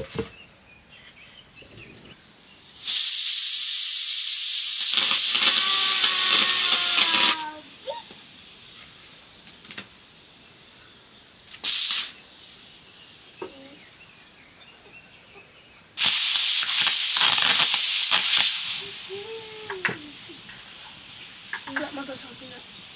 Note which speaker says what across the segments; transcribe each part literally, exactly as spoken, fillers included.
Speaker 1: Enggak mata sapinya.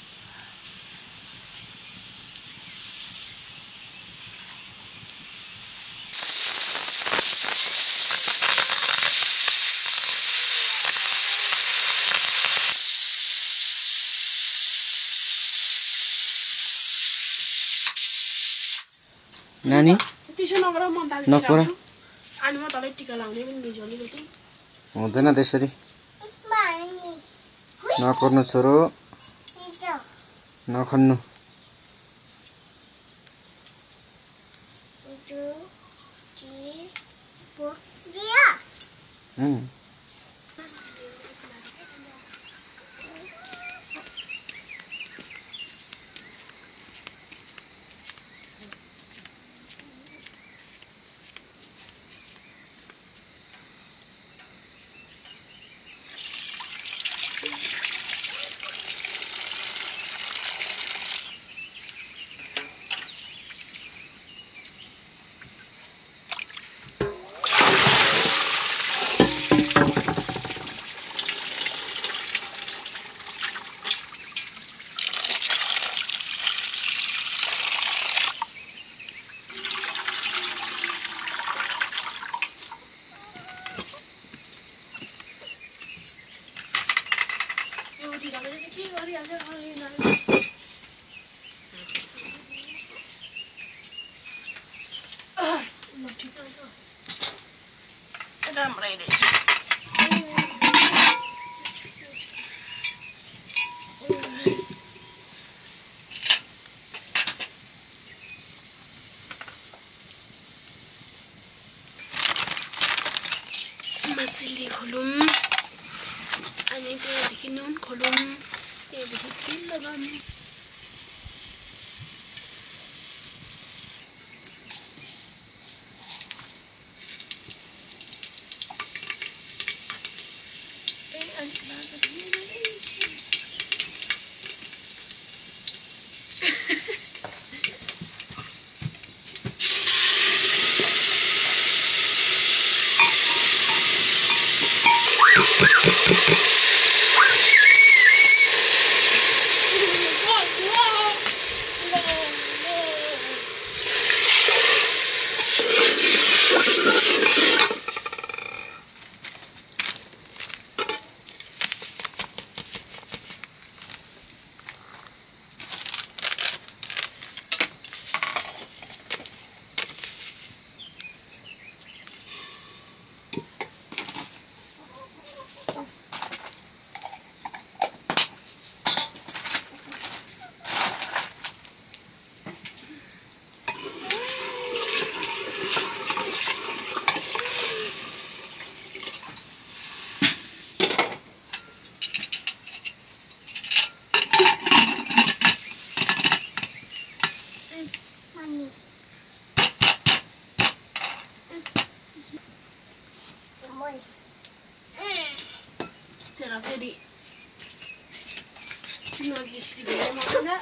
Speaker 2: Nani?
Speaker 1: त्यसो नगर म दाल
Speaker 2: नकोरा
Speaker 1: अनि म तलै टिका लाउने पनि दिजो अलिकति
Speaker 2: हुँदैन त्यसरी नकोर्नु छोरो नखन्नु Hmm.
Speaker 1: Masili kolum, ani त्यहाँदेखि नुन खोलौँ त्यहाँदेखि तेल लगाउँ Jadi najis gitu ya makanya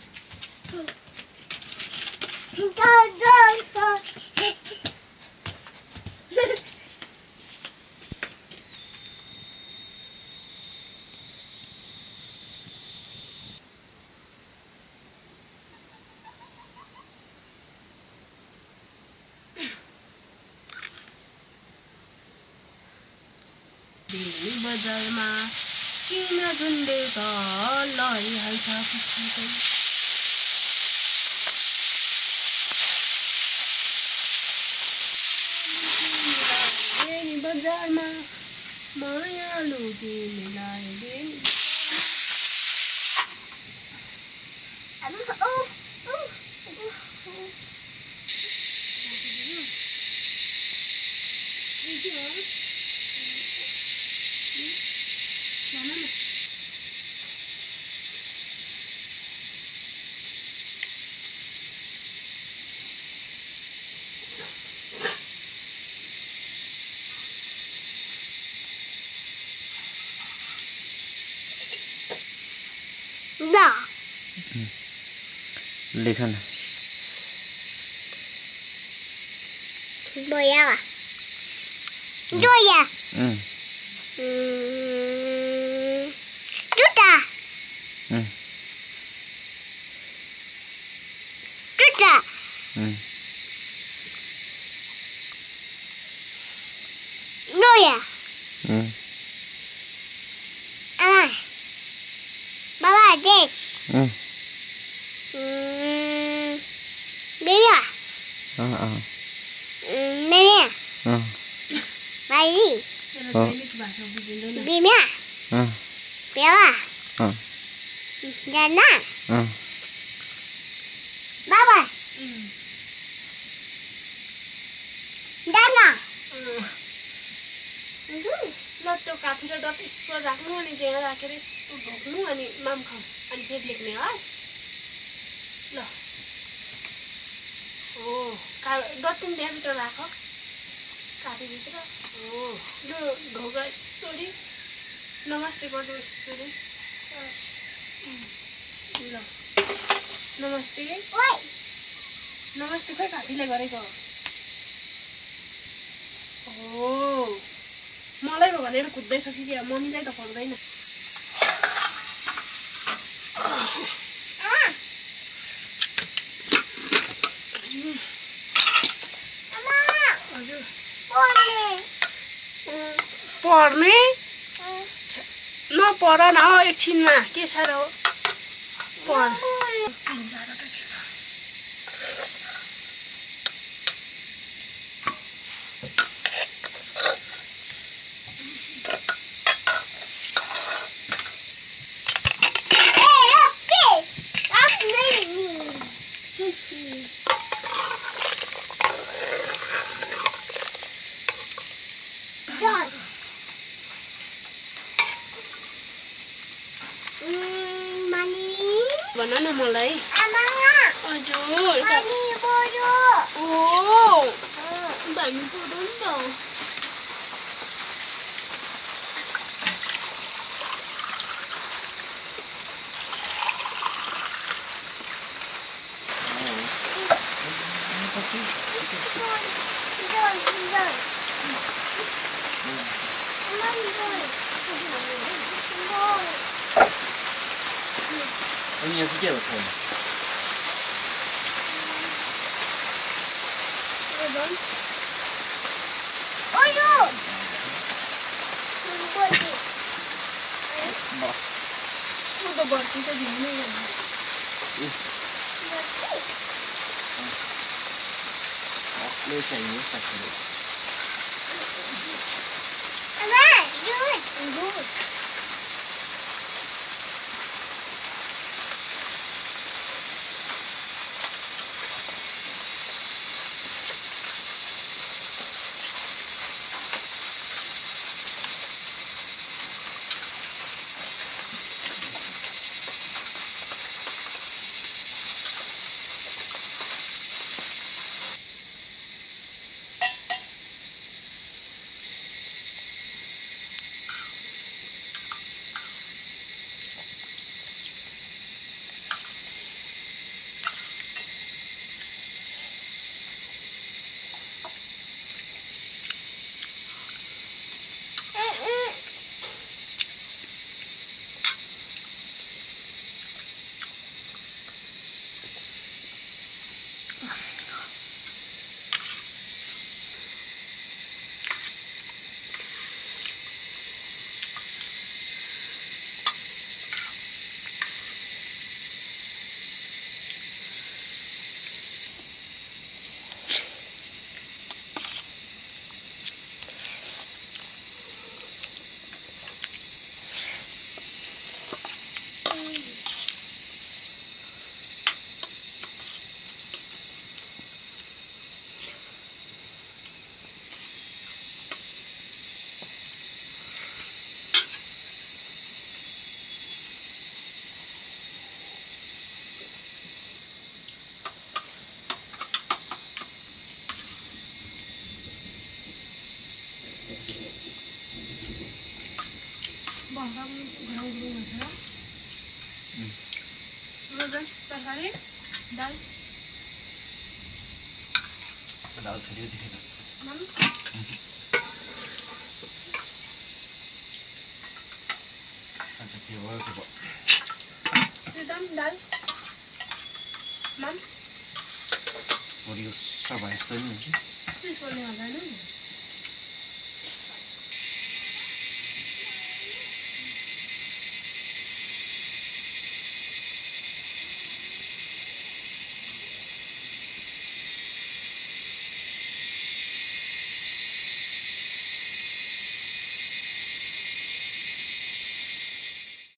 Speaker 1: di bazarma किन झुन्डे त लैहाल्छ खुसीकै नि बजारमा मायालु तिमीलाई दिन Da.
Speaker 2: लेख न
Speaker 1: Doya. Doya.
Speaker 2: Mm.
Speaker 1: Mm. Duta.
Speaker 2: Mm.
Speaker 1: Duta.
Speaker 2: Mm.
Speaker 1: Doya.
Speaker 2: Mm.
Speaker 1: Ah. Baba, this.
Speaker 2: Mm.
Speaker 1: Mm. Baby.
Speaker 2: Ah ah.
Speaker 1: Mm. Baby.
Speaker 2: Ah.
Speaker 1: Baby.
Speaker 2: Ah.
Speaker 1: Baby.
Speaker 2: Ah.
Speaker 1: Bella.
Speaker 2: Ah.
Speaker 1: Dana.
Speaker 2: Ah.
Speaker 1: Baba. Dana. ल त्यो काफी र dot यसो राख्नु अनि त्यहाँ राखेर यस्तो ढोक्नु अनि माम खाऊ अनि फेरि लेख्ने हस् ल हो का डट पनि त्यहाँभित्र राख काफीभित्र हो यो ढोका यस्तोरी नमस्ते गर्नु यस्तोरी ल नमस्ते नमस्ते खोइ काफीले गरेको हो मलाई हो भनेर कुद्दैछ सिधै मम्मीलाई त पर्दैन हजुर पढ्ने नपढ न एकछिनमा के साह्रो पढ तिन चारवटा थियो भन न मलाई हजुर ओ भन्नु पर्यो नि त
Speaker 2: अनि यहाँ चाहिँ के हो छैन बस
Speaker 1: म त बर्ती त दिनै
Speaker 2: ले चाहिए सक्ने
Speaker 1: रोजन तरकारी दाल
Speaker 2: दाल छोडियो देखेन
Speaker 1: मम
Speaker 2: अच्छा के भयो के भयो
Speaker 1: रिदम दाल मम
Speaker 2: और यो सबै यस्तो नि हुन्छ
Speaker 1: चिज बोल्ने हुँदैन नि